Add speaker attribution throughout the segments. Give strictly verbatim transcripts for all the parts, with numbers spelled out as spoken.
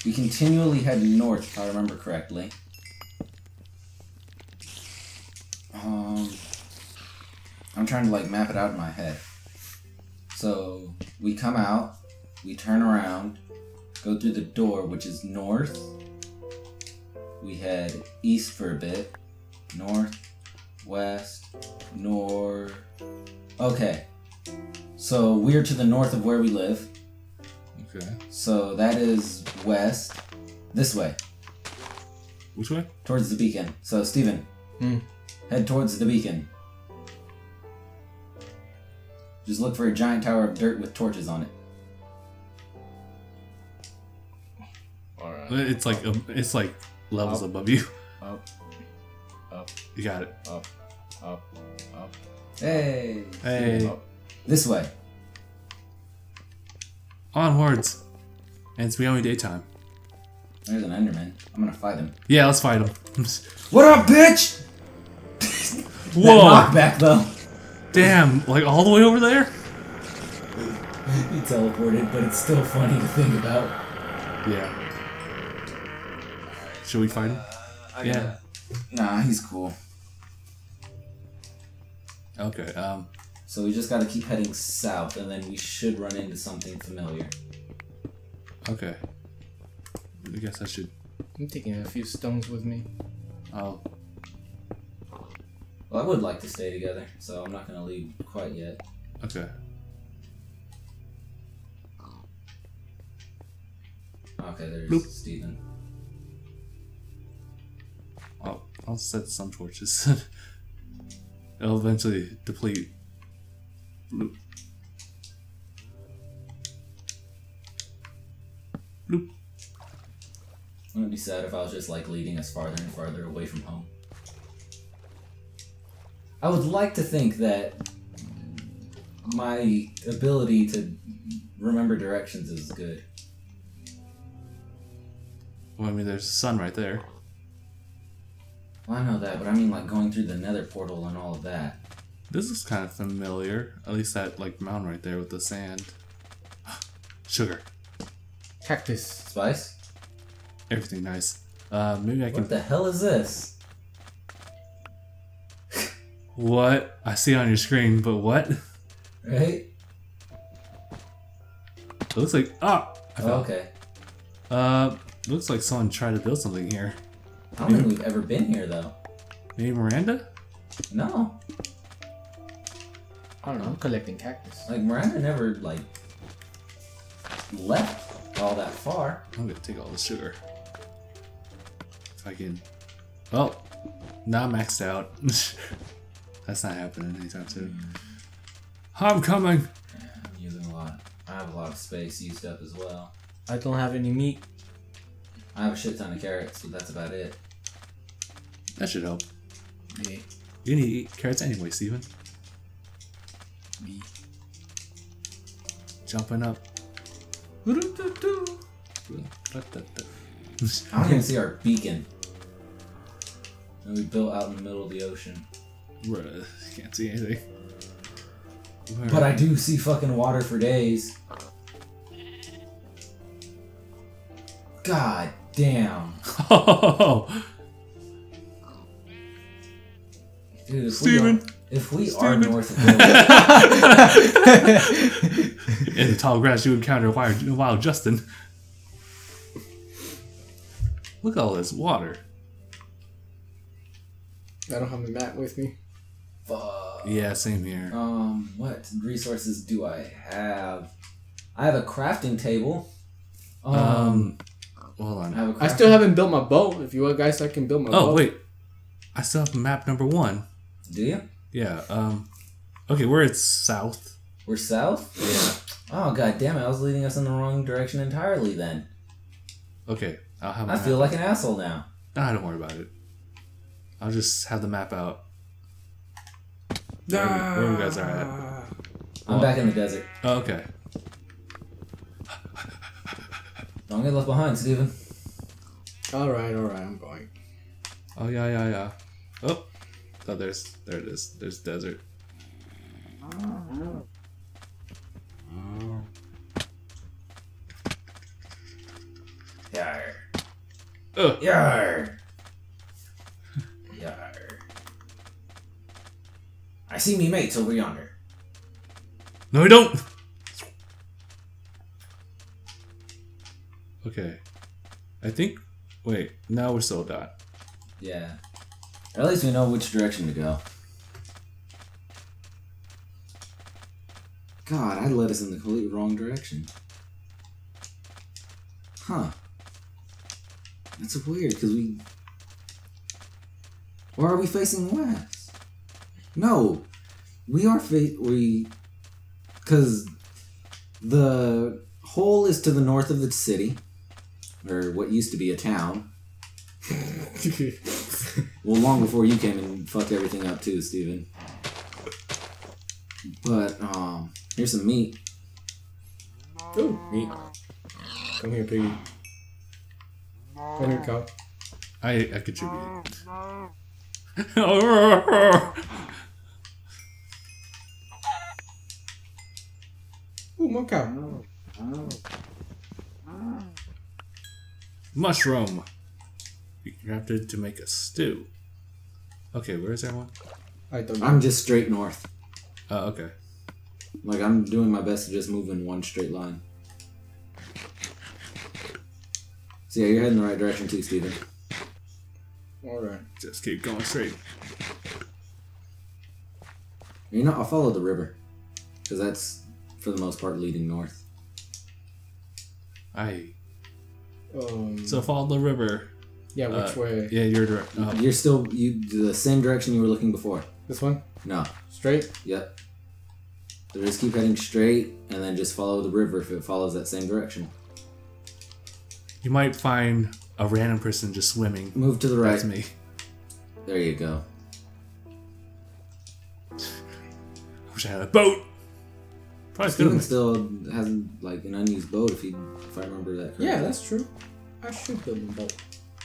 Speaker 1: we continually head north, if I remember correctly. Um, I'm trying to like map it out in my head. So we come out, we turn around, go through the door, which is north. We head east for a bit. North, west, north. Okay. So we're to the north of where we live.
Speaker 2: Okay.
Speaker 1: So that is west. This way.
Speaker 2: Which way?
Speaker 1: Towards the beacon. So Steven,
Speaker 3: Hmm.
Speaker 1: head towards the beacon. Just look for a giant tower of dirt with torches on it.
Speaker 3: Alright.
Speaker 2: It's like um, it's like levels
Speaker 3: Up.
Speaker 2: above you.
Speaker 3: Up. Up.
Speaker 2: You got it.
Speaker 3: Up. Up. Up.
Speaker 1: Hey!
Speaker 2: Hey,
Speaker 3: Up.
Speaker 1: This way.
Speaker 2: onwards. And it's only daytime.
Speaker 1: There's an Enderman. I'm gonna fight him.
Speaker 2: Yeah, let's fight him.
Speaker 1: What up, bitch?
Speaker 2: Whoa!
Speaker 1: That knockback, though.
Speaker 2: Damn, like all the way over there?
Speaker 1: He teleported, but it's still funny to think about.
Speaker 2: Yeah. Should we fight him?
Speaker 1: I
Speaker 2: Yeah.
Speaker 1: gotta- Nah, he's cool.
Speaker 2: Okay. Um.
Speaker 1: So we just gotta keep heading south, and then we should run into something familiar.
Speaker 2: Okay. I guess I should.
Speaker 3: I'm taking a few stones with me.
Speaker 2: Oh.
Speaker 1: Well, I would like to stay together, so I'm not gonna leave quite yet.
Speaker 2: Okay.
Speaker 1: Okay, there's
Speaker 2: Bloop.
Speaker 1: Steven.
Speaker 2: I'll I'll set some torches. It'll eventually deplete. Bloop. Bloop.
Speaker 1: Wouldn't it be sad if I was just like leading us farther and farther away from home? I would like to think that my ability to remember directions is good.
Speaker 2: Well, I mean, there's the sun right there.
Speaker 1: Well, I know that, but I mean like going through the Nether portal and all of that.
Speaker 2: This is kind of familiar. At least that like mountain right there with the sand. Sugar.
Speaker 3: Cactus.
Speaker 1: Spice?
Speaker 2: Everything nice. Uh, maybe I can.
Speaker 1: What the hell is this?
Speaker 2: What? I see on your screen, but what? It
Speaker 1: Right?
Speaker 2: looks like. Ah! I
Speaker 1: Oh,
Speaker 2: fell.
Speaker 1: okay.
Speaker 2: Uh, looks like someone tried to build something here.
Speaker 1: I don't think we've ever been here though.
Speaker 2: Maybe Miranda?
Speaker 1: No.
Speaker 3: I don't know. I'm collecting cactus.
Speaker 1: Like Miranda never like left all that far.
Speaker 2: I'm gonna take all the sugar. If I can. Oh, now I'm maxed out. That's not happening anytime soon. I'm coming.
Speaker 1: Yeah, I'm using a lot. I have a lot of space used up as well.
Speaker 3: I don't have any meat.
Speaker 1: I have a shit ton of carrots, but that's about it.
Speaker 2: That should help.
Speaker 3: Yeah.
Speaker 2: You need to eat carrots anyway, Steven.
Speaker 3: Me.
Speaker 2: Jumping up.
Speaker 1: I don't even see our beacon. And we built out in the middle of the ocean.
Speaker 2: Bruh, can't see anything. Where?
Speaker 1: But I do see fucking water for days. God damn.
Speaker 2: Oh,
Speaker 1: Dude, if
Speaker 2: Steven.
Speaker 1: we are, if we are
Speaker 2: Steven.
Speaker 1: north of Middle
Speaker 2: in the tall grass, you encounter wild, wild Justin. Look at all this water.
Speaker 3: I don't have a map with me.
Speaker 1: Fuck.
Speaker 2: Yeah, same here.
Speaker 1: Um, what resources do I have? I have a crafting table. Um,
Speaker 2: Um, hold
Speaker 1: I
Speaker 2: on.
Speaker 1: have a
Speaker 3: I
Speaker 1: crafting-
Speaker 3: still haven't built my boat. If you want guys, I can build my boat.
Speaker 2: Oh wait, I still have map number one.
Speaker 1: Do you?
Speaker 2: Yeah. Um. Okay, we're at south.
Speaker 1: We're south?
Speaker 2: Yeah.
Speaker 1: Oh god damn it, I was leading us in the wrong direction entirely then.
Speaker 2: Okay, I'll have. My
Speaker 1: I
Speaker 2: map.
Speaker 1: feel like an asshole now.
Speaker 2: Nah, don't worry about it. I'll just have the map out. Where, we- where you guys are at.
Speaker 1: I'm
Speaker 2: Well-
Speaker 1: back in the desert.
Speaker 2: Oh, okay.
Speaker 1: Don't get left behind, Steven.
Speaker 3: Alright, alright, I'm going.
Speaker 2: Oh yeah, yeah, yeah. Oh, oh, there's there it is. There's desert.
Speaker 1: Yar.
Speaker 2: Ugh.
Speaker 1: Yar. Yar. I see me mates over yonder.
Speaker 2: No, I don't. Okay. I think. Wait. Now we're still dot.
Speaker 1: Yeah. Or at least we know which direction to go. God, I led us in the completely wrong direction. Huh. That's weird, because we... Or are we facing west? No. We are fa- we... Because the hole is to the north of the city. Or what used to be a town. Well, long before you came and fucked everything up too, Steven. But, um, here's some meat.
Speaker 3: Ooh, meat. Come here, piggy. Come here, cow.
Speaker 2: I I contribute.
Speaker 3: Ooh, more cow.
Speaker 2: Mushroom. You crafted to make a stew. Okay, where's everyone?
Speaker 3: I don't
Speaker 1: I'm just straight north.
Speaker 2: Oh, okay.
Speaker 1: Like, I'm doing my best to just move in one straight line. So yeah, you're heading the right direction too, Steven.
Speaker 3: Alright.
Speaker 2: Just keep going straight.
Speaker 1: You know, I'll follow the river. Because that's, for the most part, leading north.
Speaker 2: I.
Speaker 3: Um,
Speaker 2: So follow the river.
Speaker 3: yeah, which
Speaker 2: uh,
Speaker 3: way?
Speaker 2: Yeah, you're direct. Oh.
Speaker 1: You're still you the same direction you were looking before.
Speaker 3: This one?
Speaker 1: No.
Speaker 3: Straight?
Speaker 1: Yep. So just keep heading straight, and then just follow the river if it follows that same direction.
Speaker 2: You might find a random person just swimming.
Speaker 1: Move to the right.
Speaker 2: That's me.
Speaker 1: There you go.
Speaker 2: I wish I had a boat. Probably
Speaker 1: Steven
Speaker 2: could
Speaker 1: still has like an unused boat if he, if I remember that correctly.
Speaker 3: Yeah, that's true. I should build a boat.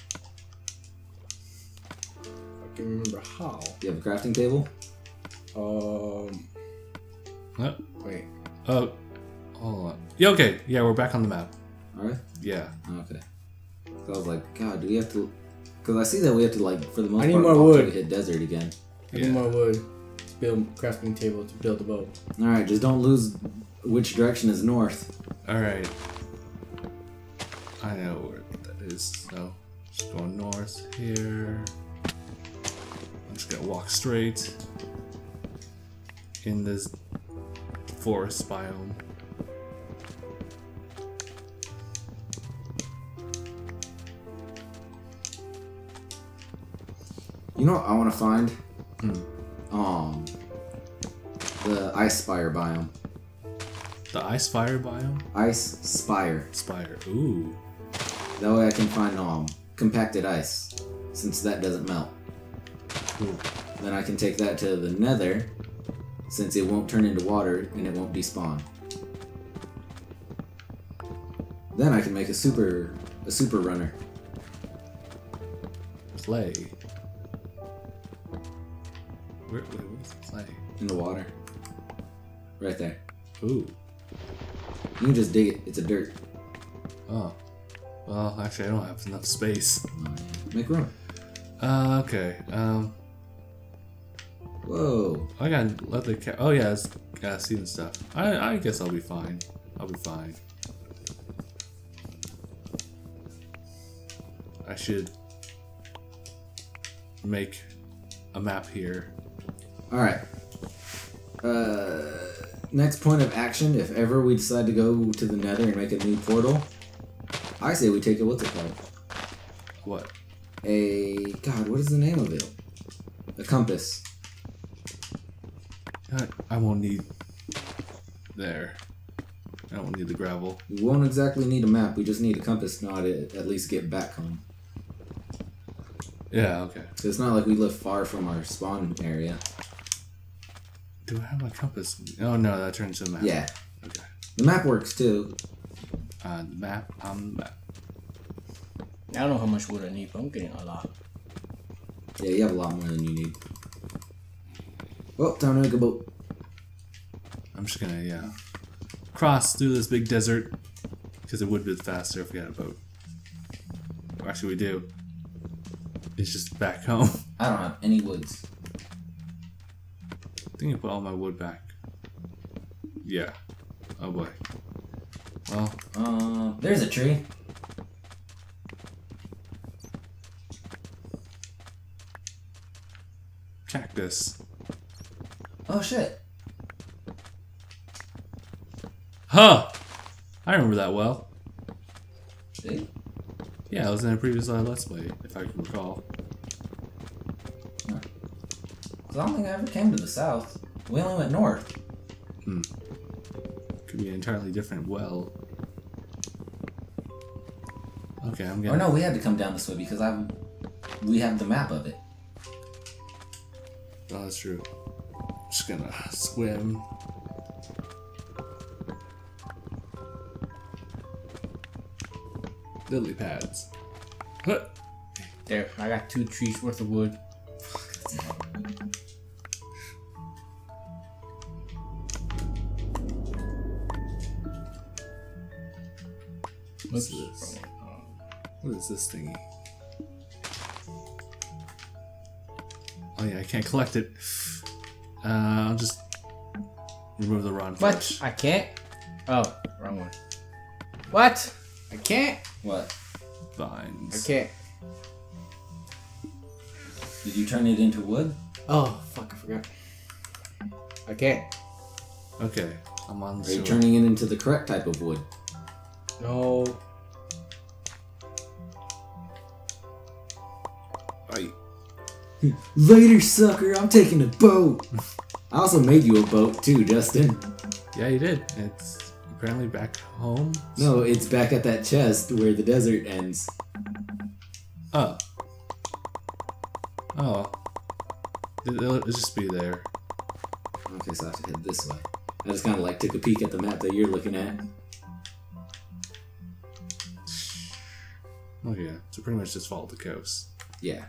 Speaker 3: I can remember how.
Speaker 1: Do you have a crafting table?
Speaker 3: Um.
Speaker 2: What?
Speaker 3: Wait.
Speaker 2: Oh, hold on. Yeah, okay. Yeah, we're back on the map.
Speaker 1: Alright.
Speaker 2: Yeah.
Speaker 1: Okay. So I was like, God, do we have to... Because I see that we have to, like, for the most
Speaker 3: I need
Speaker 1: part,
Speaker 3: more
Speaker 1: walk till
Speaker 3: wood.
Speaker 1: we hit desert again.
Speaker 3: I
Speaker 2: Yeah.
Speaker 3: need more wood to build crafting table to build a boat.
Speaker 1: Alright, just don't lose which direction is north.
Speaker 2: Alright. I know where that is. So, just going north here. I'm just gonna walk straight in this forest biome.
Speaker 1: You know what I want to find?
Speaker 2: Hmm.
Speaker 1: Um, the Ice Spire biome.
Speaker 2: The ice fire biome?
Speaker 1: Ice Spire.
Speaker 2: Spire. Ooh.
Speaker 1: That way I can find um compacted ice, since that doesn't melt.
Speaker 2: Cool.
Speaker 1: Then I can take that to the Nether, since it won't turn into water and it won't despawn. Then I can make a super a super runner.
Speaker 2: Clay. Where, wait, where's the clay?
Speaker 1: In the water. Right there.
Speaker 2: Ooh.
Speaker 1: You can just dig it. It's a dirt.
Speaker 2: Oh. Well, actually, I don't have enough space.
Speaker 1: Make room.
Speaker 2: Uh, okay. Um,
Speaker 1: Whoa.
Speaker 2: I gotta let the cat. Oh yeah, it's uh, seed stuff. I I guess I'll be fine. I'll be fine. I should make a map here.
Speaker 1: Alright. Uh, next point of action, if ever we decide to go to the Nether and make a new portal, I say we take a, what's it called?
Speaker 2: What?
Speaker 1: A, God, what is the name of it? A compass.
Speaker 2: I, I won't need. There. I don't need the gravel.
Speaker 1: We won't exactly need a map, we just need a compass to know how to at least get back home.
Speaker 2: Yeah. Okay.
Speaker 1: So it's not like we live far from our spawn area.
Speaker 2: Do I have my compass? Oh no, that turns into a map.
Speaker 1: Yeah.
Speaker 2: Okay.
Speaker 1: The map works too.
Speaker 2: Uh, the map on the map.
Speaker 3: I don't know how much wood I need, but I'm getting a lot.
Speaker 1: Yeah, you have a lot more than you need. Well, time to make a boat.
Speaker 2: I'm just gonna yeah cross through this big desert because it would be faster if we had a boat. Actually, we do. It's just back home.
Speaker 1: I don't have any woods.
Speaker 2: I think I put all my wood back. Yeah. Oh boy. Well.
Speaker 1: Uh, there's a tree.
Speaker 2: Cactus.
Speaker 1: Oh shit.
Speaker 2: Huh! I remember that well.
Speaker 1: See?
Speaker 2: Yeah, it was in a previous uh, Let's Play, if I can recall.
Speaker 1: Huh. 'Cause I don't think I ever came to the south. We only went north.
Speaker 2: Hmm. Could be an entirely different well. Okay, I'm gonna...
Speaker 1: Or no, we had to come down this way because I, we have the map of it.
Speaker 2: Oh, that's true. Just gonna swim. Lily pads. Huh.
Speaker 3: There, I got two trees worth of wood.
Speaker 2: What's this? What is this thingy? Oh yeah, I can't collect it. Uh, I'll just remove the rod
Speaker 3: What?
Speaker 2: first.
Speaker 3: I can't? Oh, wrong one. What? I can't?
Speaker 1: What?
Speaker 2: Vines.
Speaker 3: I can't.
Speaker 1: Did you turn it into wood?
Speaker 3: Oh, fuck, I forgot. I can't.
Speaker 2: Okay, I'm on the
Speaker 1: Are you
Speaker 2: sewer.
Speaker 1: turning it into the correct type of wood?
Speaker 3: No.
Speaker 2: Right.
Speaker 1: Later, sucker. I'm taking a boat. I also made you a boat too, Justin.
Speaker 2: Yeah, you did. It's apparently back home.
Speaker 1: No, it's back at that chest where the desert ends.
Speaker 2: Oh. Oh. It- It'll, it'll just be there.
Speaker 1: Okay, so I have to head this way. I just kind of like took a peek at the map that you're looking at.
Speaker 2: Okay, so pretty much just follow the coast.
Speaker 1: Yeah.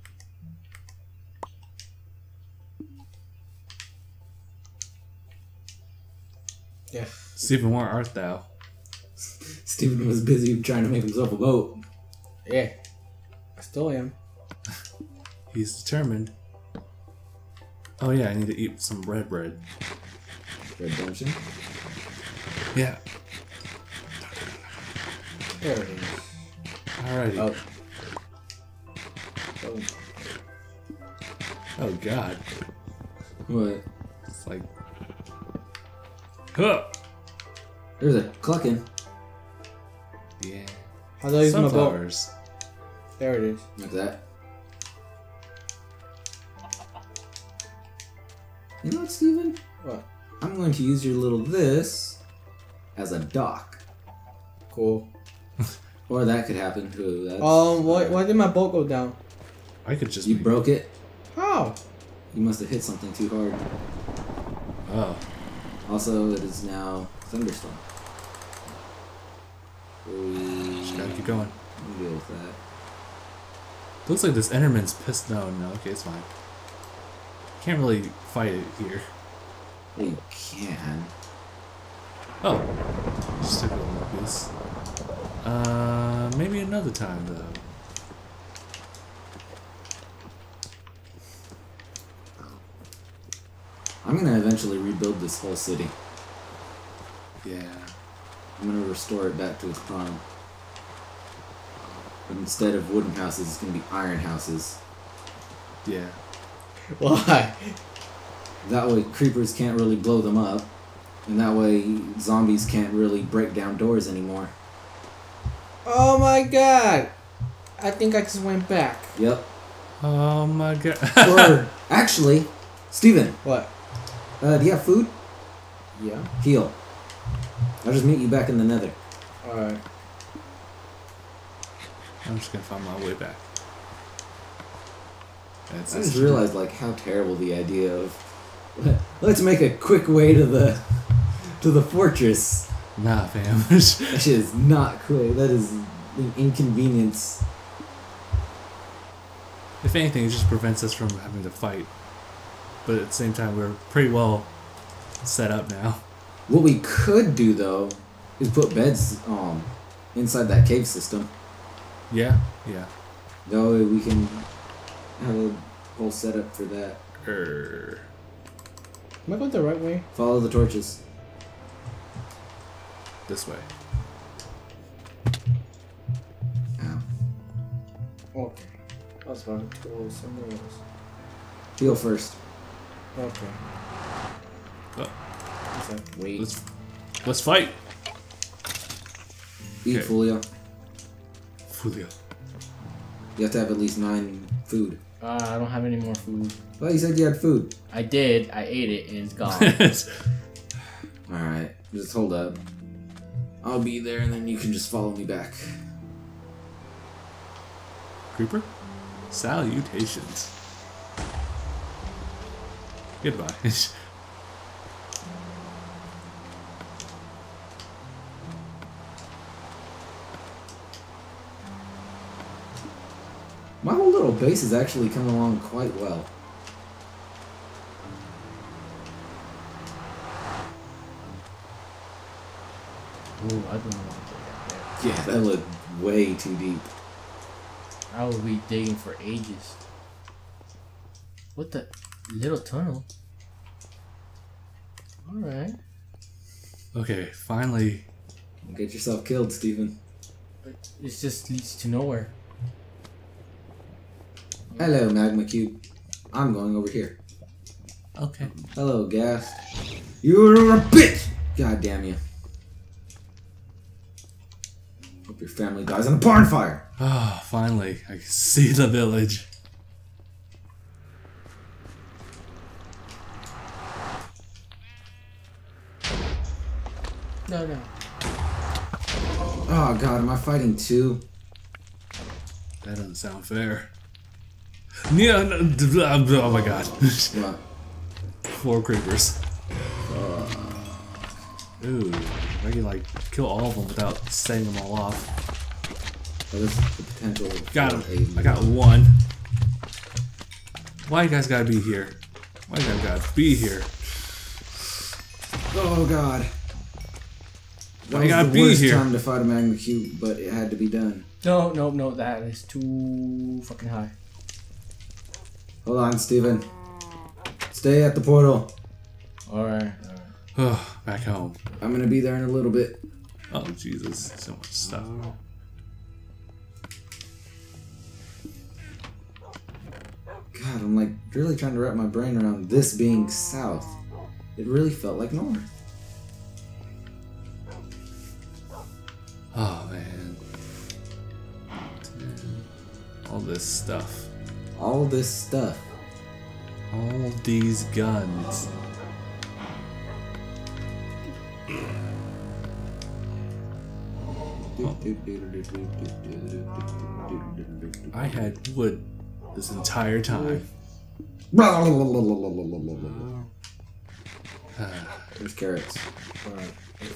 Speaker 3: Yeah.
Speaker 2: Stephen, where art thou?
Speaker 1: Steven was busy trying to make himself a boat.
Speaker 3: Yeah. I still am.
Speaker 2: He's determined. Oh yeah, I need to eat some red bread.
Speaker 1: Redemption.
Speaker 2: Yeah.
Speaker 3: There it is.
Speaker 2: Alrighty.
Speaker 3: Oh. Oh.
Speaker 2: Oh god.
Speaker 1: What?
Speaker 2: It's like... Huh!
Speaker 1: There's a clucking.
Speaker 2: Yeah.
Speaker 3: How do I use my boat?
Speaker 2: Sunflowers.
Speaker 3: There it is.
Speaker 1: Like that. You know what, Steven?
Speaker 3: What?
Speaker 1: I'm going to use your little this as a dock.
Speaker 3: Cool.
Speaker 1: Or that could happen too. That's,
Speaker 3: Um, why, why did my boat go down?
Speaker 2: I could just...
Speaker 1: You
Speaker 2: make-
Speaker 1: broke it?
Speaker 3: How?
Speaker 1: You must have hit something too hard.
Speaker 2: Oh.
Speaker 1: Also, it is now thunderstorm. We
Speaker 2: Just gotta keep going.
Speaker 1: can deal with that.
Speaker 2: Looks like this Enderman's pissed. No, no, okay, it's fine. Can't really fight it here.
Speaker 1: Well, you can.
Speaker 2: Oh. Just took a little piece. Uh, maybe another time, though.
Speaker 1: I'm gonna eventually rebuild this whole city.
Speaker 2: Yeah.
Speaker 1: I'm gonna restore it back to its prime. But instead of wooden houses, it's gonna be iron houses.
Speaker 2: Yeah.
Speaker 3: Why?
Speaker 1: That way creepers can't really blow them up. And that way zombies can't really break down doors anymore.
Speaker 3: Oh my god! I think I just went back.
Speaker 1: Yep.
Speaker 2: Oh my god.
Speaker 1: Or, actually, Steven,
Speaker 3: What?
Speaker 1: uh, do you have food?
Speaker 3: Yeah.
Speaker 1: Heal. I'll just meet you back in the Nether.
Speaker 3: Alright.
Speaker 2: I'm just gonna find my way back. That's
Speaker 1: I just realized like how terrible the idea of let's make a quick way to the to the fortress.
Speaker 2: Nah, fam.
Speaker 1: That shit is not quick. That is an inconvenience.
Speaker 2: If anything, it just prevents us from having to fight. But at the same time, we're pretty well set up now.
Speaker 1: What we could do though is put beds um inside that cave system.
Speaker 2: Yeah, yeah.
Speaker 1: That way we can have a whole setup for that.
Speaker 2: Er,
Speaker 3: Am I going the right way?
Speaker 1: Follow the torches.
Speaker 2: this way.
Speaker 1: Ow.
Speaker 3: Okay. I was about to go somewhere else.
Speaker 1: Heal first.
Speaker 3: Okay.
Speaker 2: Oh,
Speaker 3: It's like, wait.
Speaker 2: let's let's fight.
Speaker 1: Eat,
Speaker 2: Okay.
Speaker 1: Fulio.
Speaker 2: Fulio.
Speaker 1: You have to have at least nine food.
Speaker 3: Uh, I don't have any more food.
Speaker 1: Well, you said you had food.
Speaker 3: I did. I ate it and it's gone.
Speaker 1: Alright, just hold up. I'll be there and then you can just follow me back.
Speaker 2: Creeper? Salutations. Goodbye.
Speaker 1: My whole little base is actually coming along quite well.
Speaker 3: Ooh, I don't want to go
Speaker 1: Yeah, that looked way too deep.
Speaker 3: there. I will be digging for ages. What the? Little tunnel? Alright.
Speaker 2: Okay, finally.
Speaker 1: Get yourself killed, Steven.
Speaker 3: It just leads to nowhere.
Speaker 1: Hello, Magma Cube. I'm going over here.
Speaker 2: Okay.
Speaker 1: Hello, Gas. You're a bitch! God damn you. Hope your family dies in a barn fire.
Speaker 2: Ah, finally. I can see the village.
Speaker 3: No, no.
Speaker 1: Oh god, am I fighting two?
Speaker 2: That doesn't sound fair. Yeah, no, oh my god.
Speaker 1: What?
Speaker 2: Four creepers. Ooh, I can like kill all of them without setting them all off.
Speaker 1: Oh, this is the potential.
Speaker 2: Got him.
Speaker 1: him.
Speaker 2: I got one. Why you guys gotta be here? Why you guys gotta be here?
Speaker 1: Oh god. That
Speaker 2: Why
Speaker 1: was
Speaker 2: you gotta
Speaker 1: the
Speaker 2: be
Speaker 1: worst
Speaker 2: here?
Speaker 1: time to fight a Magma Cube, but it had to be done.
Speaker 3: No, no, no, that is too fucking high.
Speaker 1: Hold on, Steven. Stay at the portal.
Speaker 3: Alright, alright.
Speaker 2: Oh, back home.
Speaker 1: I'm gonna be there in a little bit.
Speaker 2: Oh Jesus, so much stuff.
Speaker 1: God, I'm like really trying to wrap my brain around this being south. It really felt like north.
Speaker 2: Oh man. All this stuff.
Speaker 1: All this stuff.
Speaker 2: All these guns. I had wood this entire time.
Speaker 1: There's carrots.
Speaker 3: Alright.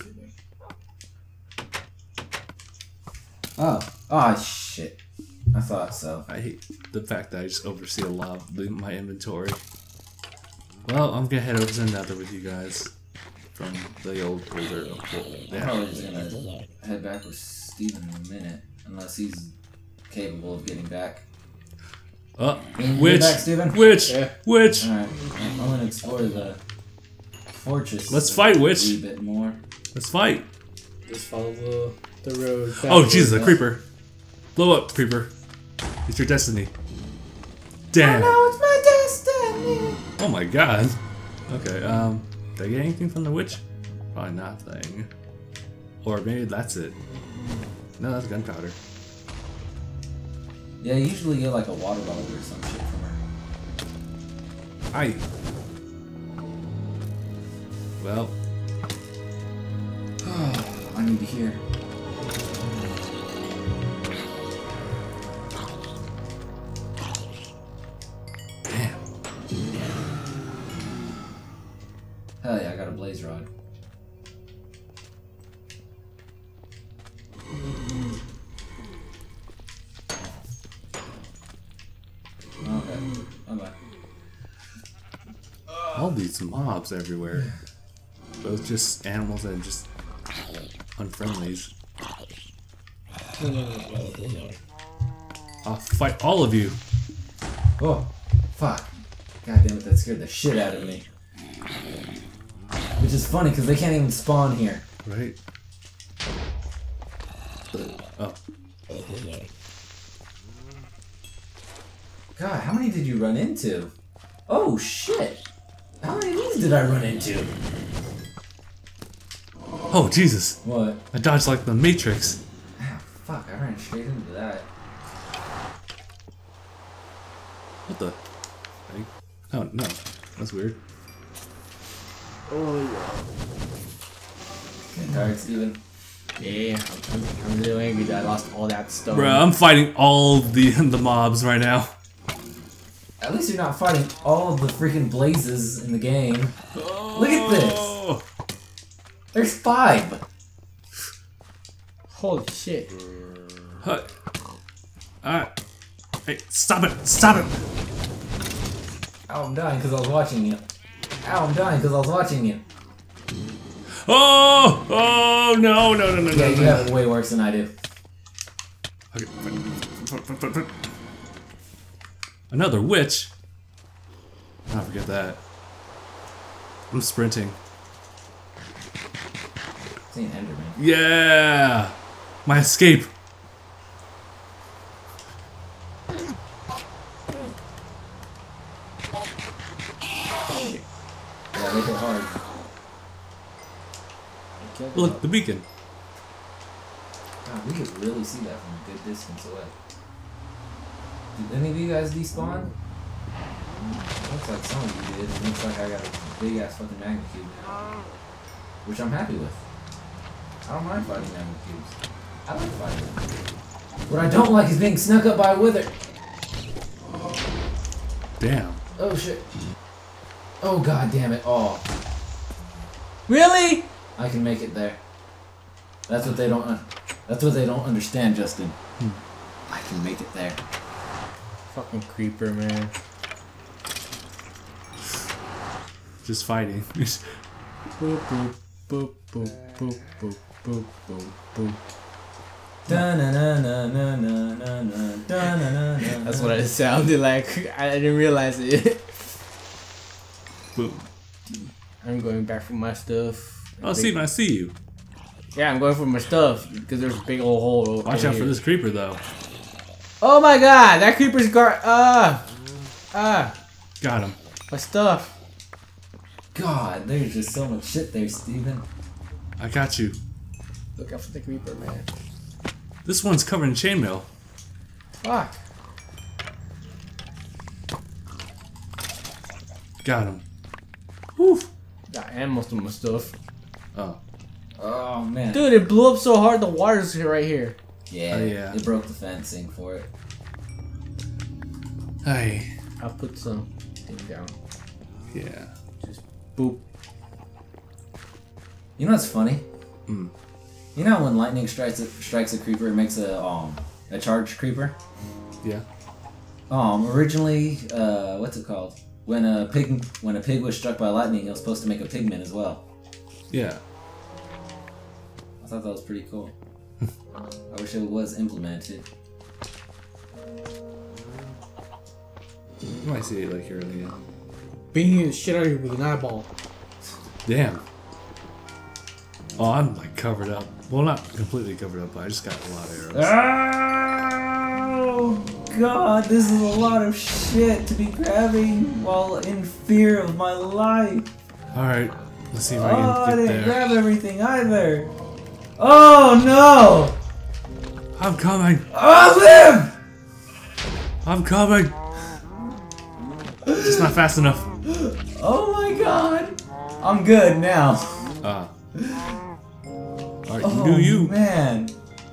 Speaker 1: Oh. Oh, shit. I thought so.
Speaker 2: I hate the fact that I just oversee a lot of the, my inventory. Well, I'm gonna head over to the Nether with you guys from the old older.
Speaker 1: I'm
Speaker 2: Yeah.
Speaker 1: probably just gonna head back with Steven in a minute, unless he's capable of getting back.
Speaker 2: Oh,
Speaker 1: Can you get
Speaker 2: witch,
Speaker 1: back, Steven?
Speaker 2: witch,
Speaker 3: Yeah.
Speaker 2: witch.
Speaker 1: Alright, I'm gonna explore the fortress.
Speaker 2: Let's fight,
Speaker 1: a
Speaker 2: witch.
Speaker 1: wee bit more.
Speaker 2: Let's fight.
Speaker 3: Just follow the, the road.
Speaker 2: Oh Jesus, a creeper! Blow up, creeper. It's your destiny. Damn.
Speaker 1: it's my destiny.
Speaker 2: Oh my god. Okay, um, did I get anything from the witch? Probably nothing. Or maybe that's it. No, that's gunpowder.
Speaker 1: Yeah, you usually get like a water bottle or some shit from her.
Speaker 2: Aye. Well,
Speaker 1: I need to hear.
Speaker 2: damn.
Speaker 1: Hell yeah, I got a blaze rod. Okay, I'm back.
Speaker 2: All these mobs everywhere. Both just animals and just unfriendlies.
Speaker 3: No, no, no, no, no.
Speaker 2: I'll fight all of you.
Speaker 1: Oh, fuck. God damn it, that scared the shit out of me. Which is funny, because they can't even spawn here.
Speaker 2: Right. Oh.
Speaker 1: God, how many did you run into? Oh, shit. How many of these did I run into?
Speaker 2: Oh, Jesus.
Speaker 1: What?
Speaker 2: I dodged like the Matrix.
Speaker 1: Ah, fuck, I ran straight into that.
Speaker 2: What the? Oh, no. That's weird.
Speaker 3: Oh yeah.
Speaker 1: Getting tired, Steven?
Speaker 3: Yeah, I'm, I'm a little angry that I lost all that stuff.
Speaker 2: Bruh, I'm fighting all the the mobs right now.
Speaker 1: At least you're not fighting all of the freaking blazes in the game.
Speaker 2: Oh.
Speaker 1: Look at this! There's five!
Speaker 3: Holy shit.
Speaker 2: Huh. Uh, hey, stop it! Stop it!
Speaker 1: Ow, I'm dying because I was watching you. Ow, I'm dying because I was watching you.
Speaker 2: Oh! Oh, no, no, no, no,
Speaker 1: Yeah,
Speaker 2: no.
Speaker 1: you
Speaker 2: no.
Speaker 1: have it way worse than I do.
Speaker 2: Okay. Another witch? I forget that. I'm sprinting.
Speaker 1: It's an Enderman.
Speaker 2: Yeah! My escape!
Speaker 1: Yeah, make it hard.
Speaker 2: Look, the beacon.
Speaker 1: God, we could really see that from a good distance away. Did any of you guys despawn? Looks like some of you did. It looks like I got a big ass fucking magma cube now. Which I'm happy with. I don't mind fighting magma cubes. I like fighting them. What I don't like is being snuck up by a wither.
Speaker 2: Damn.
Speaker 1: Oh shit. Oh god damn it. Oh.
Speaker 3: Really?
Speaker 1: I can make it there. That's what they don't un that's what they don't understand, Justin. Hmm. I can make it there.
Speaker 3: Fucking creeper, man.
Speaker 2: Just fighting.
Speaker 3: Boop boop boop boop boop boop boop boop boop.
Speaker 1: Da na na na na na na na da na na na.
Speaker 3: That's what it sounded like. I didn't realize it.
Speaker 2: Boom.
Speaker 3: I'm going back for my stuff.
Speaker 2: Oh, Steven, I see you.
Speaker 3: Yeah, I'm going for my stuff because there's a big old hole.
Speaker 2: Watch
Speaker 3: over
Speaker 2: out
Speaker 3: here.
Speaker 2: for this creeper, though.
Speaker 3: Oh my god, that creeper's guard. Ah, ah,
Speaker 2: Got him.
Speaker 3: my stuff.
Speaker 1: God, there's just so much shit there, Steven.
Speaker 2: I got you.
Speaker 3: Look out for the creeper, man.
Speaker 2: This one's covered in chainmail.
Speaker 3: Fuck.
Speaker 2: Got him. Whew.
Speaker 3: Yeah, and most of my stuff.
Speaker 2: Oh.
Speaker 1: Oh man.
Speaker 3: Dude, it blew up so hard the water's right here.
Speaker 1: Yeah,
Speaker 2: Oh, yeah.
Speaker 1: it broke the fencing for it.
Speaker 2: Hey.
Speaker 3: I'll put some thing down.
Speaker 2: Yeah.
Speaker 3: Just boop.
Speaker 1: You know what's funny?
Speaker 2: Mm.
Speaker 1: You know when lightning strikes a, strikes a creeper, it makes a um a charged creeper.
Speaker 2: Yeah.
Speaker 1: Um, originally, uh, what's it called? When a pig when a pig was struck by lightning, it was supposed to make a pigman as well.
Speaker 2: Yeah.
Speaker 1: I thought that was pretty cool. I wish it was implemented.
Speaker 2: You might see it like here again.
Speaker 3: Beating the shit out of you with an eyeball.
Speaker 2: Damn. Oh, I'm like covered up. Well, not completely covered up, but I just got a lot of arrows.
Speaker 1: Oh god, this is a lot of shit to be grabbing while in fear of my life.
Speaker 2: Alright, let's see if I
Speaker 1: Oh,
Speaker 2: can
Speaker 1: I
Speaker 2: get
Speaker 1: didn't
Speaker 2: there.
Speaker 1: grab everything either. Oh no!
Speaker 2: I'm coming!
Speaker 1: Oh, live!
Speaker 2: I'm coming! Just not fast enough.
Speaker 1: Oh my god! I'm good now.
Speaker 2: Ah. Alright,
Speaker 1: Oh
Speaker 2: you do you.
Speaker 1: man.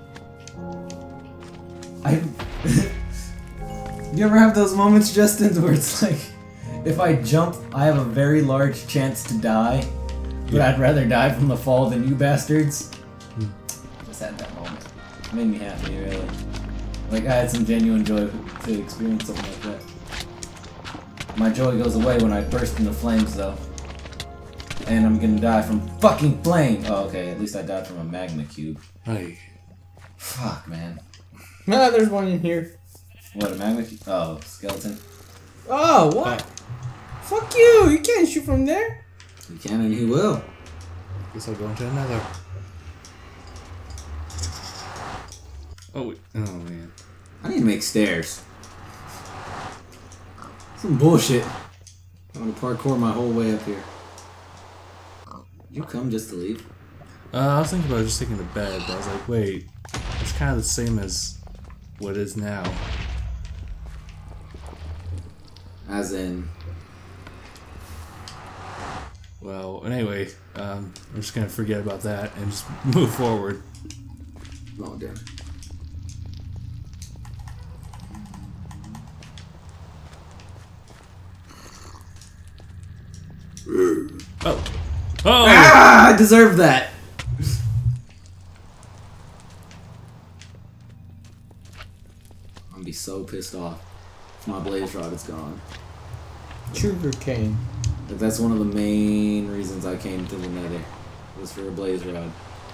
Speaker 1: I. You ever have those moments, Justin, where it's like, if I jump, I have a very large chance to die, but
Speaker 2: Yeah.
Speaker 1: I'd rather die from the fall than you bastards? Hmm. Just had that moment. It made me happy, really. Like, I had some genuine joy to experience something like that. My joy goes away when I burst into flames, though. And I'm gonna die from fucking flame! Oh, okay, at least I died from a magma cube.
Speaker 2: Hey.
Speaker 1: Fuck, man.
Speaker 3: Ah, there's one in here.
Speaker 1: What, a magma? Oh, skeleton.
Speaker 3: Oh, what? Oh. Fuck you! You can't shoot from there.
Speaker 1: He can and he will.
Speaker 2: Guess I'll go into another. Oh, wait. Oh man.
Speaker 1: I need to make stairs. Some bullshit. I'm gonna parkour my whole way up here. You come just to leave?
Speaker 2: Uh, I was thinking about just taking the bed, but I was like, wait, it's kind of the same as what it is now.
Speaker 1: As in...
Speaker 2: Well, anyway, um, I'm just gonna forget about that and just move forward.
Speaker 1: Oh, damn it.
Speaker 2: Oh! Oh!
Speaker 1: Ah! I deserve that! I'm gonna be so pissed off if my blaze rod is gone.
Speaker 3: Sugar cane.
Speaker 1: But that's one of the main reasons I came to the Nether. Was for a blaze rod.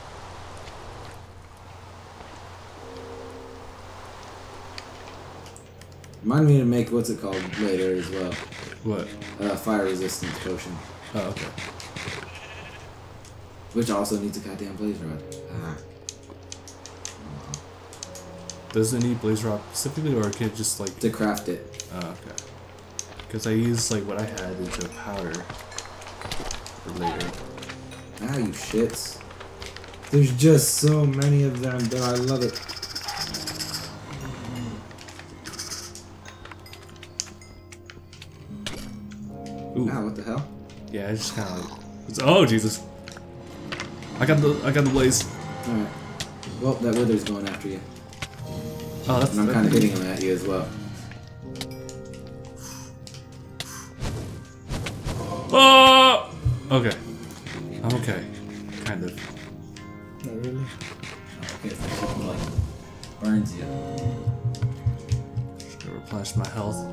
Speaker 1: Remind me to make what's it called later as well.
Speaker 2: What?
Speaker 1: Uh, fire resistance potion.
Speaker 2: Oh, okay.
Speaker 1: Which also needs a goddamn blaze rod. Ah.
Speaker 2: Does it need blaze rod specifically, or can it just like...
Speaker 1: To craft it.
Speaker 2: Oh, okay. Because I used like what I had into powder for later.
Speaker 1: Ah, you shits. There's just so many of them, though. I love it.
Speaker 2: Ooh.
Speaker 1: Ah, what the hell?
Speaker 2: Yeah, I just kind of like... It's, oh, Jesus. I got the I got the blaze.
Speaker 1: Alright. Well, that wither's going after you.
Speaker 2: Oh, that's...
Speaker 1: And I'm kind of hitting him at you as well.
Speaker 2: Oh! Okay. I'm okay. Kind of.
Speaker 3: Not really.
Speaker 1: Okay, if that shit, like, burns you.
Speaker 2: Just gonna replenish my health.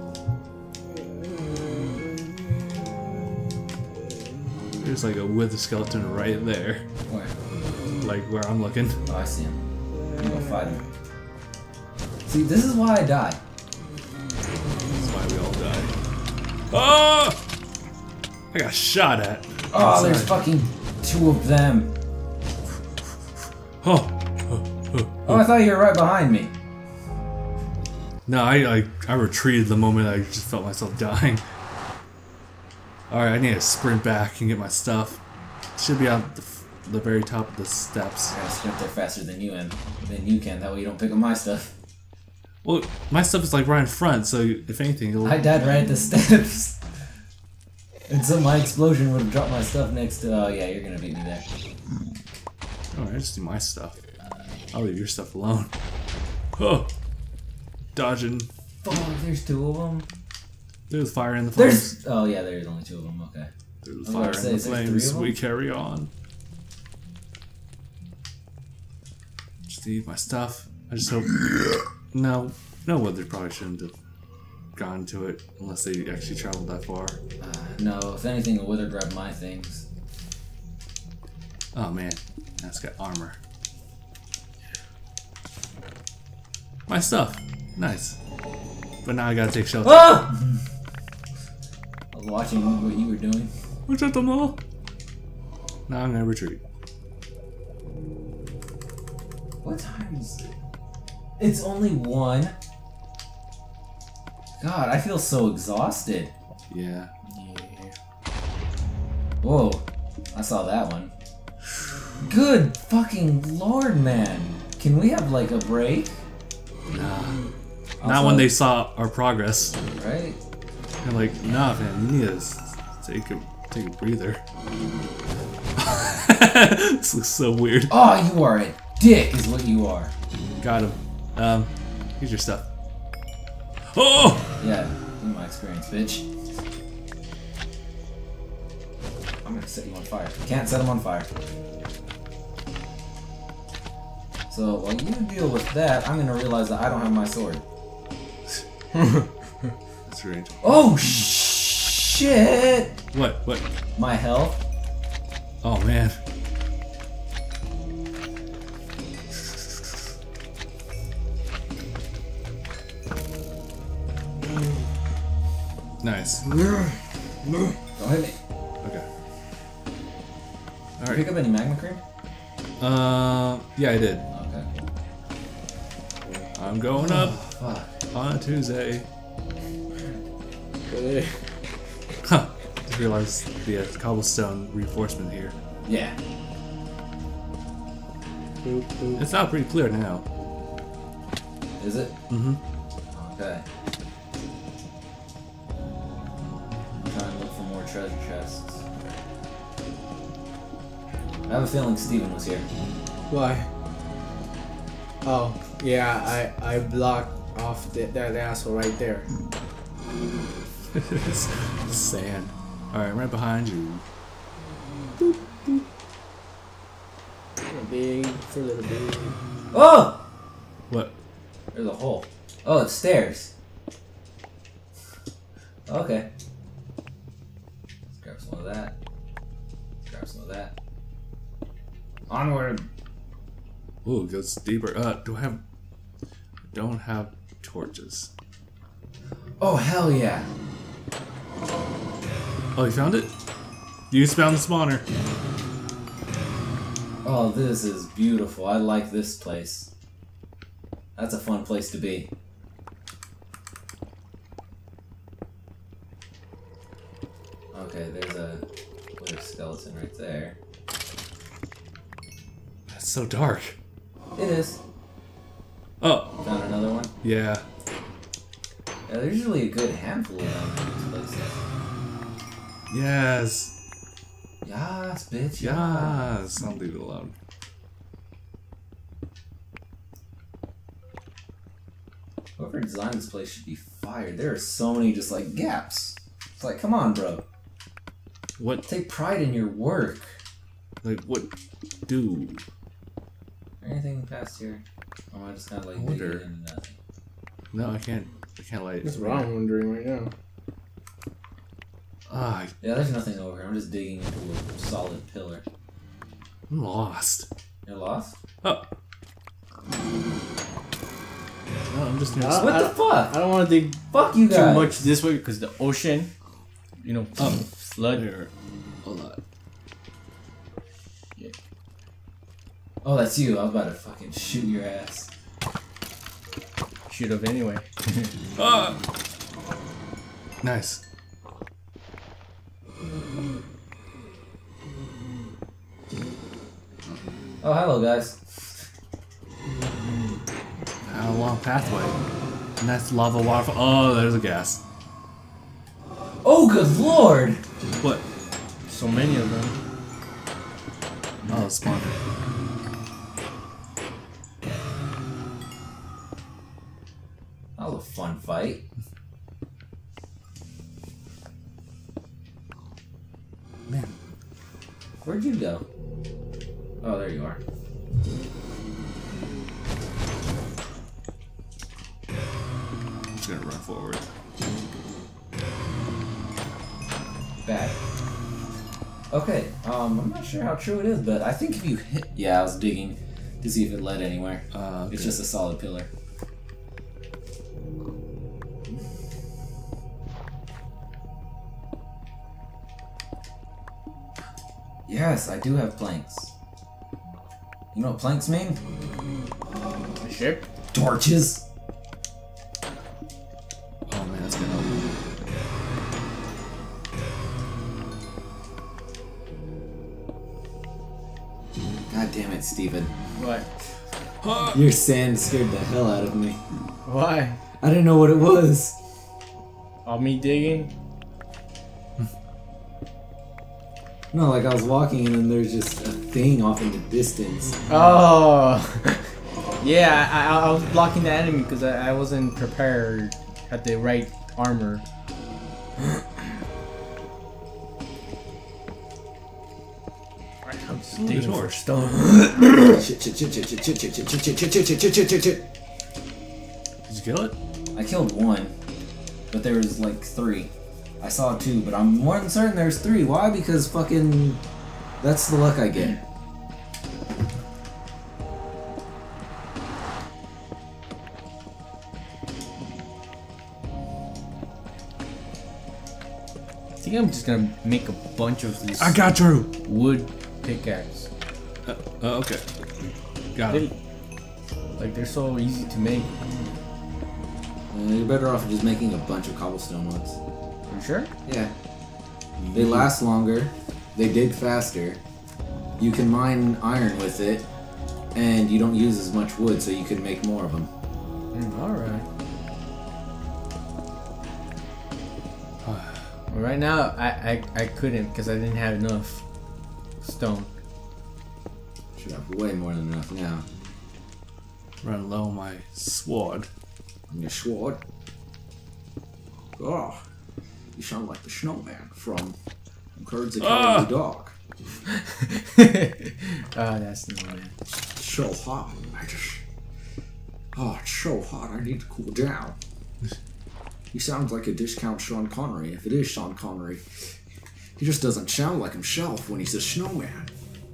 Speaker 2: There's like a wither skeleton right there.
Speaker 1: Where?
Speaker 2: Like where I'm looking.
Speaker 1: Oh, I see him. I'm gonna go fight him. See, this is why I die.
Speaker 2: That's why we all die. Oh! I got shot at.
Speaker 1: Oh, there's fucking two of them.
Speaker 2: Oh. Oh, oh,
Speaker 1: Oh, I thought you were right behind me.
Speaker 2: No, I, I I retreated the moment I just felt myself dying. Alright, I need to sprint back and get my stuff. Should be on the, the very top of the steps.
Speaker 1: I gotta sprint there faster than you and than you can. That way you don't pick up my stuff.
Speaker 2: Well, my stuff is like right in front, so if anything, it'll...
Speaker 1: I died right at the steps. And so my explosion would have dropped my stuff next to... Oh, yeah, you're gonna beat me there.
Speaker 2: Alright, just do my stuff. I'll leave your stuff alone. Oh! Dodging.
Speaker 1: Oh, there's two of them.
Speaker 2: There's fire in the flames.
Speaker 1: There's... Oh, yeah, there's only two of them. Okay.
Speaker 2: There's
Speaker 1: I
Speaker 2: fire
Speaker 1: was
Speaker 2: in
Speaker 1: gonna
Speaker 2: the
Speaker 1: say, is there three
Speaker 2: flames.
Speaker 1: of them?
Speaker 2: We carry on. Just need my stuff. I just hope... No. No wither probably shouldn't have gone to it unless they actually traveled that far.
Speaker 1: Uh, no, if anything, the wither grabbed my things.
Speaker 2: Oh man, that's got armor. My stuff. Nice. But now I gotta take shelter.
Speaker 1: Ah! I was watching what you were doing.
Speaker 2: What's at the mall? Now I'm gonna retreat.
Speaker 1: What time is it? It's only one. God, I feel so exhausted.
Speaker 2: Yeah.
Speaker 3: Yeah.
Speaker 1: Whoa, I saw that one. Good fucking lord, man. Can we have like a break?
Speaker 2: Nah.
Speaker 1: Also,
Speaker 2: Not when they saw our progress.
Speaker 1: Right?
Speaker 2: They're like, nah, man, you need to s- take a take a breather. This looks so weird.
Speaker 1: Oh, you are a dick, is what you are.
Speaker 2: Got him. Um, here's your stuff. Oh!
Speaker 1: Yeah, in my experience, bitch. I'm gonna set you on fire. You can't set him on fire. So while you deal with that, I'm gonna realize that I don't have my sword.
Speaker 2: That's strange.
Speaker 1: Oh shit!
Speaker 2: What? What?
Speaker 1: My health.
Speaker 2: Oh man. Nice.
Speaker 1: Don't hit me.
Speaker 2: Okay.
Speaker 1: Did you pick up any magma cream?
Speaker 2: Uh, yeah, I did.
Speaker 1: Okay.
Speaker 2: I'm going up
Speaker 1: Fuck.
Speaker 2: on a Tuesday.
Speaker 3: Really?
Speaker 2: Huh. Just realized the uh, cobblestone reinforcement here.
Speaker 1: Yeah.
Speaker 3: Boop, boop.
Speaker 2: It's not pretty clear now.
Speaker 1: Is it?
Speaker 2: Mm-hmm.
Speaker 1: Okay. I'm trying to look for more treasure chests. I have a feeling Steven was here.
Speaker 3: Why? Oh, yeah, I I blocked off the, that asshole right there.
Speaker 2: It's sand. Alright, right behind you.
Speaker 3: Little big for little big.
Speaker 1: Oh!
Speaker 2: What?
Speaker 1: There's a hole. Oh, it's stairs. Okay. Let's grab some of that. Grab some of that. Onward.
Speaker 2: Ooh, it goes deeper. Uh, do I have... I don't have torches.
Speaker 1: Oh, hell yeah.
Speaker 2: Oh, you found it? You found the spawner.
Speaker 1: Oh, this is beautiful. I like this place. That's a fun place to be. Okay, there's a wither skeleton right there.
Speaker 2: That's so dark.
Speaker 1: It is.
Speaker 2: Oh,
Speaker 1: Found another one.
Speaker 2: yeah.
Speaker 1: Yeah, there's usually a good handful of them in these places.
Speaker 2: Yes.
Speaker 1: Yes, bitch.
Speaker 2: Yes. I'll leave it alone.
Speaker 1: Whoever designed this place should be fired. There are so many just like gaps. It's like, come on, bro.
Speaker 2: What?
Speaker 1: Take pride in your work.
Speaker 2: Like, what do?
Speaker 1: Anything past here? Oh, I just kind of like
Speaker 2: I wonder.
Speaker 1: digging into nothing.
Speaker 2: No, I can't. I can't light it.
Speaker 3: That's what I'm wondering right now.
Speaker 2: Ah,
Speaker 1: Yeah, there's nothing over here. I'm just digging into a solid pillar.
Speaker 2: I'm lost.
Speaker 1: You're lost?
Speaker 2: Oh. No, I'm just near.
Speaker 3: Uh,
Speaker 1: What
Speaker 3: I-
Speaker 1: the fuck?
Speaker 3: I don't want to dig
Speaker 1: Fuck you
Speaker 3: too
Speaker 1: guys.
Speaker 3: much this way because the ocean, you know,
Speaker 2: Oh.
Speaker 3: flood.
Speaker 2: There. Hold on.
Speaker 3: Yeah.
Speaker 1: Oh, that's you. I was about to fucking shoot your ass.
Speaker 3: Should have anyway.
Speaker 2: Ah. Nice.
Speaker 1: Oh, hello, guys.
Speaker 2: Found a long pathway. And that's lava waterfall. Oh, there's a gas.
Speaker 1: Oh, good lord!
Speaker 2: What?
Speaker 3: So many of them.
Speaker 2: Oh, spawner.
Speaker 1: That was a fun fight.
Speaker 2: Man.
Speaker 1: Where'd you go? Oh, there you are.
Speaker 2: I'm just gonna run forward.
Speaker 1: Bad. Okay, um, I'm not sure how true it is, but I think if you hit... Yeah, I was digging to see if it led anywhere.
Speaker 2: Uh, okay.
Speaker 1: It's just a solid pillar. Yes, I do have planks. You know what planks mean?
Speaker 3: A ship?
Speaker 1: Torches!
Speaker 2: Oh man, that's gonna help.
Speaker 1: God damn it, Steven.
Speaker 3: What?
Speaker 1: Your sand scared the hell out of me.
Speaker 3: Why?
Speaker 1: I didn't know what it was.
Speaker 3: All me digging?
Speaker 1: No, like I was walking and then there's just a thing off in the distance.
Speaker 3: Oh! Yeah, I, I, I was blocking the enemy because I, I wasn't prepared. Had the right armor. I'm just
Speaker 2: Ooh,
Speaker 3: digging for
Speaker 2: torch.
Speaker 3: stone.
Speaker 1: Shit, shit, shit, shit, shit, shit, shit, shit, shit, shit, shit, shit, shit, shit, shit, shit.
Speaker 2: Did you kill it?
Speaker 1: I killed one, but there was like three. I saw two, but I'm more than certain there's three. Why? Because fucking... That's the luck I get.
Speaker 3: think I'm just gonna make a bunch of these.
Speaker 2: I got Drew.
Speaker 3: Wood pickaxe.
Speaker 2: Uh, uh, okay. Got it.
Speaker 3: Like they're so easy to make.
Speaker 1: Uh, you're better off just making a bunch of cobblestone ones.
Speaker 3: You sure?
Speaker 1: Yeah. They last longer. They dig faster. You can mine iron with it, and you don't use as much wood, so you can make more of them.
Speaker 3: Mm, all right. Well, right now, I I, I couldn't because I didn't have enough stone.
Speaker 1: Should have way more than enough now.
Speaker 2: Run low on my sword.
Speaker 1: On your sword. Oh, you sound like the snowman from Courage the Cowardly Dog.
Speaker 3: Oh, that's the man.
Speaker 1: It's so hot. I just. Oh, it's so hot. I need to cool down. He sounds like a discount Sean Connery. If it is Sean Connery, he just doesn't sound like himself when he's a snowman.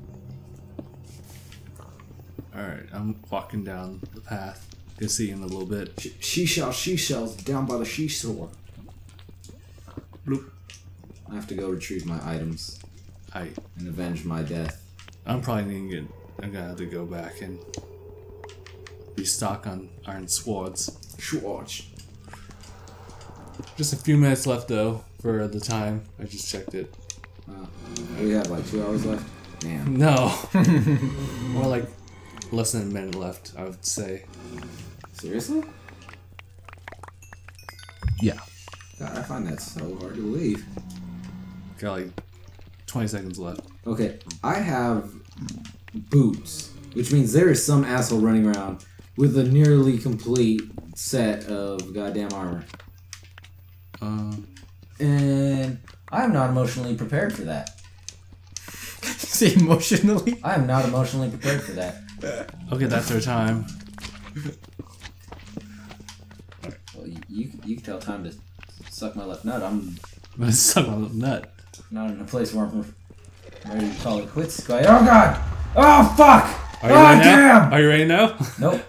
Speaker 2: Alright, I'm walking down the path. You'll see in a little bit.
Speaker 1: She, she shells, she shells down by the seashore.
Speaker 2: Bloop.
Speaker 1: I have to go retrieve my items
Speaker 2: I,
Speaker 1: and avenge my death.
Speaker 2: I'm probably gonna get, I'm gonna have to go back and restock on iron swords.
Speaker 1: Swords.
Speaker 2: Just a few minutes left though for the time. I just checked it.
Speaker 1: Uh, we have like two hours left. Damn.
Speaker 2: No. More like less than a minute left, I would say.
Speaker 1: Seriously?
Speaker 2: Yeah.
Speaker 1: God, I find that so hard to believe.
Speaker 2: Got like twenty seconds left.
Speaker 1: Okay, I have boots, which means there is some asshole running around with a nearly complete set of goddamn armor.
Speaker 2: Um,
Speaker 1: and I'm not emotionally prepared for that.
Speaker 3: Say emotionally?
Speaker 1: I am not emotionally prepared for that.
Speaker 2: okay, that's our time.
Speaker 1: Well, you, you, you can tell time to suck my left nut. I'm
Speaker 2: I'm gonna suck my little nut.
Speaker 1: not in a place where I'm ready to call it quits. Go, oh god! Oh fuck!
Speaker 2: Are you
Speaker 1: oh
Speaker 2: ready
Speaker 1: damn!
Speaker 2: now? Are you ready now?
Speaker 1: Nope.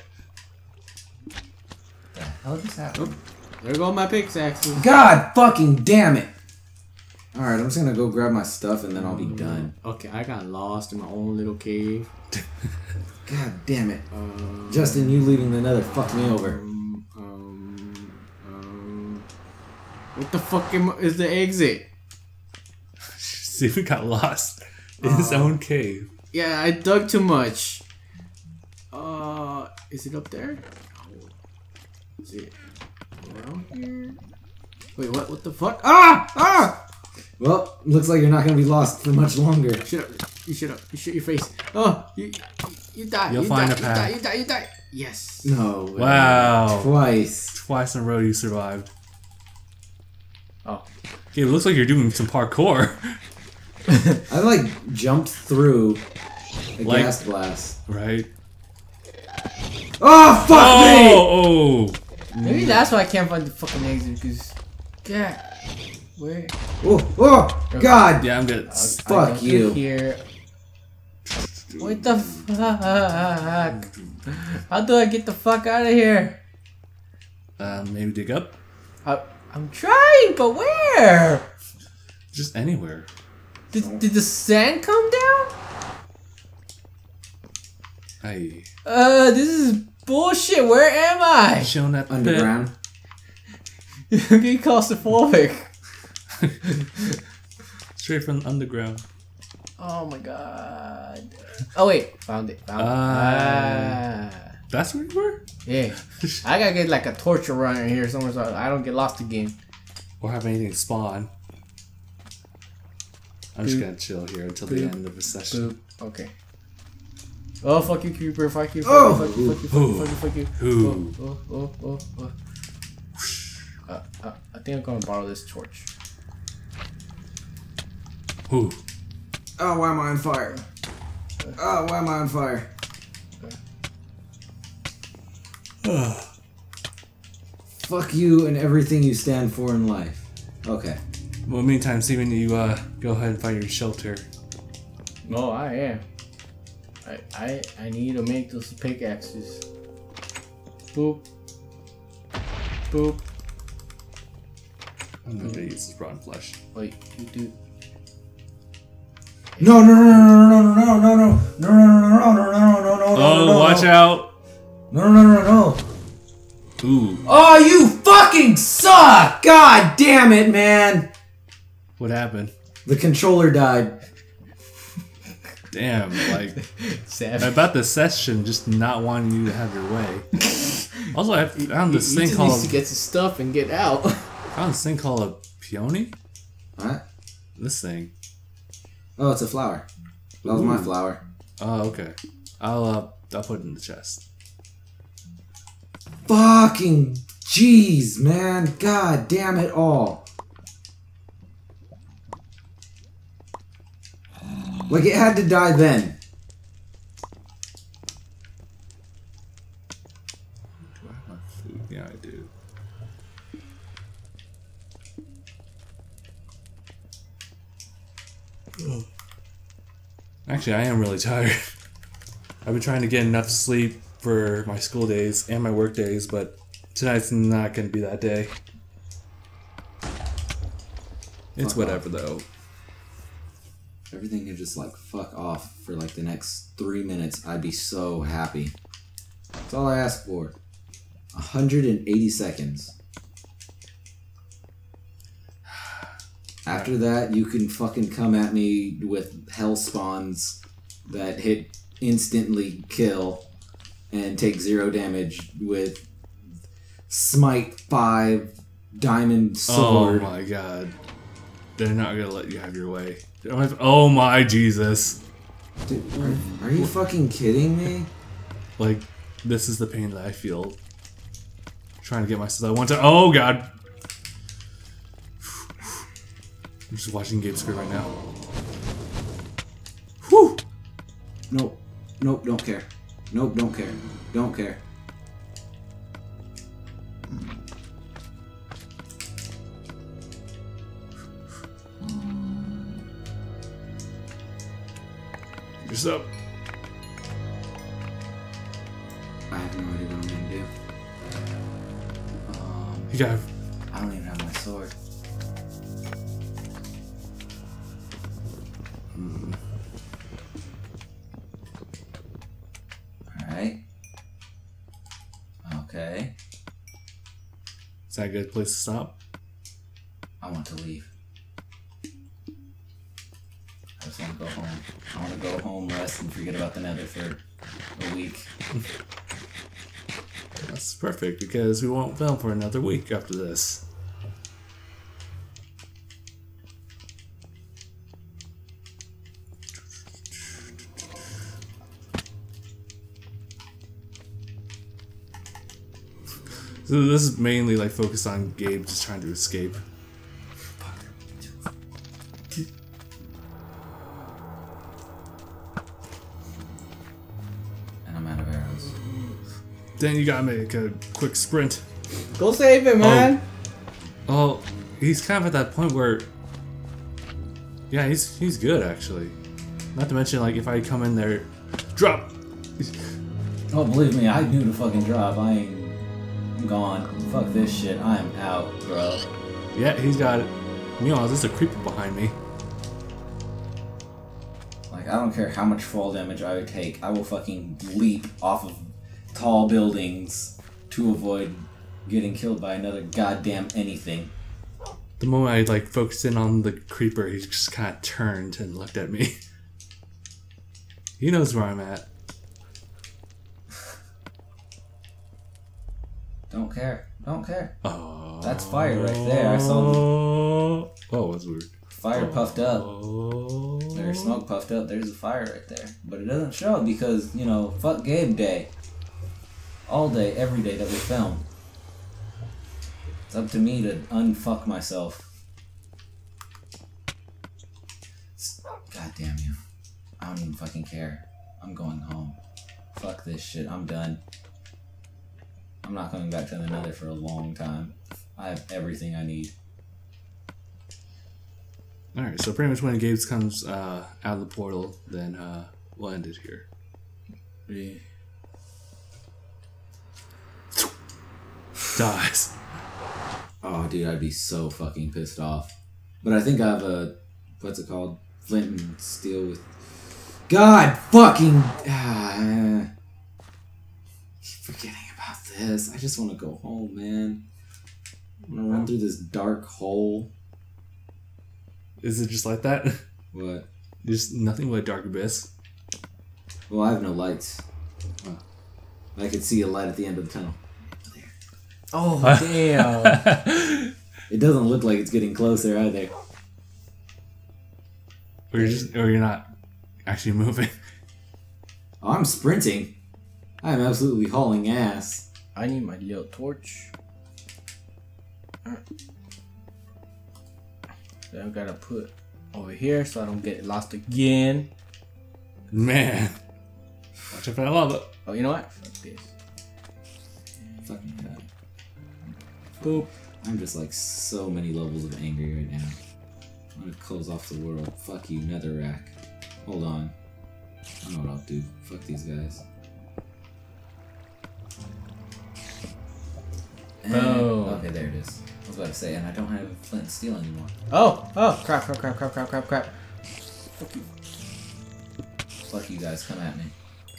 Speaker 1: What the hell just happened?
Speaker 3: There go my pickaxes.
Speaker 1: God fucking damn it! Alright, I'm just gonna go grab my stuff and then I'll be done.
Speaker 3: Okay, I got lost in my own little cave.
Speaker 1: God damn it.
Speaker 3: Um,
Speaker 1: Justin, you leaving the nether fucked me over.
Speaker 3: Um, um, um, what the fuck am, is the exit?
Speaker 2: See, we got lost in his
Speaker 3: Uh,
Speaker 2: own cave.
Speaker 3: Yeah, I dug too much. Uh, is it up there? Is it around here? Wait, what? What the fuck? Ah! Ah!
Speaker 1: Well, looks like you're not gonna be lost for much longer.
Speaker 3: Shut up! You shut up! You shut your face! Oh, you you, you die!
Speaker 2: You'll
Speaker 3: you
Speaker 2: find
Speaker 3: die,
Speaker 2: a path.
Speaker 3: You die! You die! You die! Yes.
Speaker 1: No way.
Speaker 2: Wow.
Speaker 1: Twice.
Speaker 2: Twice in a row you survived.
Speaker 3: Oh.
Speaker 2: Okay, it looks like you're doing some parkour.
Speaker 1: I like jumped through a
Speaker 2: Like-
Speaker 1: gas blast.
Speaker 2: Right?
Speaker 1: Oh fuck me!
Speaker 2: Oh! Oh!
Speaker 3: Maybe that's why I can't find the fucking exit because, God, where?
Speaker 1: Oh, oh god!
Speaker 2: Yeah, I'm good.
Speaker 3: I
Speaker 1: Fuck
Speaker 3: go through
Speaker 1: you.
Speaker 3: Here. What the fuck? How do I get the fuck out of here?
Speaker 2: Um, maybe dig up?
Speaker 3: I, I'm trying, but where?
Speaker 2: Just anywhere.
Speaker 3: Did, did the sand come down?
Speaker 2: Hey.
Speaker 3: Uh, this is bullshit. Where am I?
Speaker 2: Showing that
Speaker 1: Underground.
Speaker 3: You're getting claustrophobic.
Speaker 2: Straight from the underground.
Speaker 3: Oh my god. Oh wait, found it. Found it.
Speaker 2: Ah.
Speaker 3: Ah.
Speaker 2: That's where you were?
Speaker 3: Yeah. I gotta get like a torch around here somewhere so I don't get lost again.
Speaker 2: Or have anything spawn. I'm just
Speaker 3: Boop.
Speaker 2: gonna chill here until the
Speaker 3: Boop.
Speaker 2: end of the session.
Speaker 3: Boop. Okay. Oh fuck you, creeper! Fuck you! Fuck
Speaker 1: Oh.
Speaker 3: you! Fuck you! Fuck you! Fuck you! Fuck you! Fuck you!
Speaker 2: Ooh.
Speaker 3: Oh! Oh! Oh! Oh! oh. Uh, uh, I think I'm gonna borrow this torch.
Speaker 2: Ooh.
Speaker 1: Oh, why am I on fire? Oh, why am I on fire? Fuck you and everything you stand for in life. Okay.
Speaker 2: Well, meantime, Steven, you uh, go ahead and find your shelter.
Speaker 3: No, I am. I I I need to make those pickaxes. Boop. Boop.
Speaker 2: I'm gonna eat this rotten flesh.
Speaker 3: Wait, you do.
Speaker 1: No, no, no, no, no, no, no, no, no, no, no, no, no, no, no, no, no,
Speaker 2: Oh,
Speaker 1: no,
Speaker 2: watch
Speaker 1: no.
Speaker 2: out!
Speaker 1: No, no, no, no.
Speaker 2: Ooh.
Speaker 1: Oh, you fucking suck! God damn it, man.
Speaker 2: What happened?
Speaker 1: The controller died.
Speaker 2: Damn, like
Speaker 3: Sad.
Speaker 2: about the session just not wanting you to have your way. Also, I found this
Speaker 3: he,
Speaker 2: thing
Speaker 3: he just
Speaker 2: called
Speaker 3: needs to get his stuff and get out.
Speaker 2: I found this thing called a peony.
Speaker 1: What?
Speaker 2: This thing.
Speaker 1: Oh, it's a flower. That was
Speaker 2: Ooh.
Speaker 1: my flower.
Speaker 2: Oh, okay. I'll uh, I'll put it in the chest.
Speaker 1: Fucking jeez, man. God damn it all. Like, it had to die then.
Speaker 2: Do I have my food? Yeah, I do. Actually, I am really tired. I've been trying to get enough sleep for my school days and my work days, but tonight's not going to be that day. It's
Speaker 1: Fuck
Speaker 2: whatever,
Speaker 1: off.
Speaker 2: though.
Speaker 1: Everything could just, like, fuck off for, like, the next three minutes. I'd be so happy. That's all I ask for. one hundred eighty seconds. After that, you can fucking come at me with hell spawns that hit instantly kill and take zero damage with smite five diamond sword.
Speaker 2: Oh my god. They're not gonna let you have your way. They don't have- oh my Jesus.
Speaker 1: Dude, are, are you fucking kidding me?
Speaker 2: Like, this is the pain that I feel. Trying to get myself. I want to. Oh god. I'm just watching Gabe scream right now. Whew.
Speaker 1: Nope. Nope, don't care. Nope, don't care. Don't care.
Speaker 2: What's up?
Speaker 1: I have no idea what I'm gonna do. Um,
Speaker 2: You got.
Speaker 1: I don't even have my sword.
Speaker 2: Hmm.
Speaker 1: Alright. Okay.
Speaker 2: Is that a good place to stop?
Speaker 1: I want to leave. I just want to go home. I want to go home, rest, and forget about the Nether for a week.
Speaker 2: That's perfect because we won't film for another week after this. So this is mainly like focused on Gabe just trying to escape.
Speaker 1: And I'm out of arrows.
Speaker 2: Then you gotta make a quick sprint.
Speaker 3: Go save him, man.
Speaker 2: Oh, he's kind of at that point where, yeah, he's he's good actually. Not to mention like if I come in there, drop.
Speaker 1: Oh, believe me, I knew to fucking drop. I ain't gone. Fuck this shit. I am out, bro.
Speaker 2: Yeah, he's got it. Meanwhile, there's a creeper behind me.
Speaker 1: Like, I don't care how much fall damage I would take. I will fucking leap off of tall buildings to avoid getting killed by another goddamn anything.
Speaker 2: The moment I like focused in on the creeper, he just kind of turned and looked at me. He knows where I'm at.
Speaker 1: Don't care. Don't care.
Speaker 2: Oh,
Speaker 1: That's fire right there. I saw the
Speaker 2: Oh, oh, that's weird.
Speaker 1: fire puffed up.
Speaker 2: Oh.
Speaker 1: There's smoke puffed up. There's a fire right there. But it doesn't show because, you know, fuck Gabe day. All day, every day that we film. It's up to me to unfuck myself. God damn you. I don't even fucking care. I'm going home. Fuck this shit. I'm done. I'm not coming back to the Nether for a long time. I have everything I need.
Speaker 2: Alright, so pretty much when Gabe comes uh, out of the portal, then uh, we'll end it here.
Speaker 1: Yeah.
Speaker 2: Dies.
Speaker 1: Oh, dude, I'd be so fucking pissed off. But I think I have a, what's it called? Flint and steel with... God fucking... Ah, I keep forgetting about this. I just want to go home, man. I want to run through this dark hole.
Speaker 2: Is it just like that?
Speaker 1: What?
Speaker 2: There's nothing but a dark abyss.
Speaker 1: Well, I have no lights. Oh. I could see a light at the end of the tunnel. There.
Speaker 3: Oh, damn.
Speaker 1: It doesn't look like it's getting closer either.
Speaker 2: Or you're just, or you're not actually moving.
Speaker 1: Oh, I'm sprinting. I'm absolutely hauling ass.
Speaker 3: I need my little torch. Then I gotta put over here so I don't get lost again.
Speaker 2: Man. Watch out for that lava.
Speaker 3: Oh, you know what? Fuck this.
Speaker 1: Fucking God.
Speaker 3: Boop.
Speaker 1: I'm just like so many levels of angry right now. I'm gonna close off the world. Fuck you, Netherrack. Hold on. I know what I'll do. Fuck these guys. And,
Speaker 3: Oh.
Speaker 1: okay, there it is. I was about to say, and I don't have flint and steel anymore.
Speaker 3: Oh, oh, crap, crap, crap, crap, crap, crap, crap. Fuck you.
Speaker 1: Fuck you guys, come at me.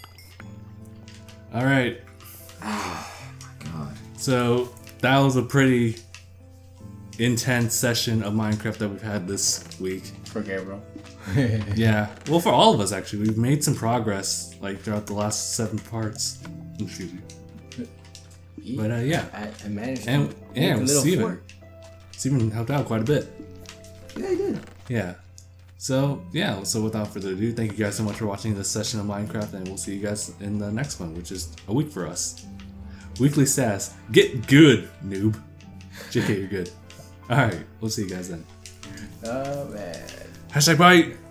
Speaker 2: Alright.
Speaker 1: Oh my God.
Speaker 2: So that was a pretty intense session of Minecraft that we've had this week.
Speaker 3: For Gabriel.
Speaker 2: Yeah. Well, for all of us, actually. We've made some progress, like, throughout the last seven parts. Excuse me. But, uh, yeah.
Speaker 3: I, I managed to
Speaker 2: And,
Speaker 3: make
Speaker 2: yeah,
Speaker 3: a
Speaker 2: with
Speaker 3: little
Speaker 2: Steven.
Speaker 3: fort.
Speaker 2: Steven helped out quite a bit.
Speaker 1: Yeah, you did.
Speaker 2: Yeah. So, yeah. So, without further ado, thank you guys so much for watching this session of Minecraft, and we'll see you guys in the next one, which is a week for us. Weekly sass. Get good, noob. J K, you're good. Alright, we'll see you guys then.
Speaker 3: Oh, man.
Speaker 2: Hashtag bite!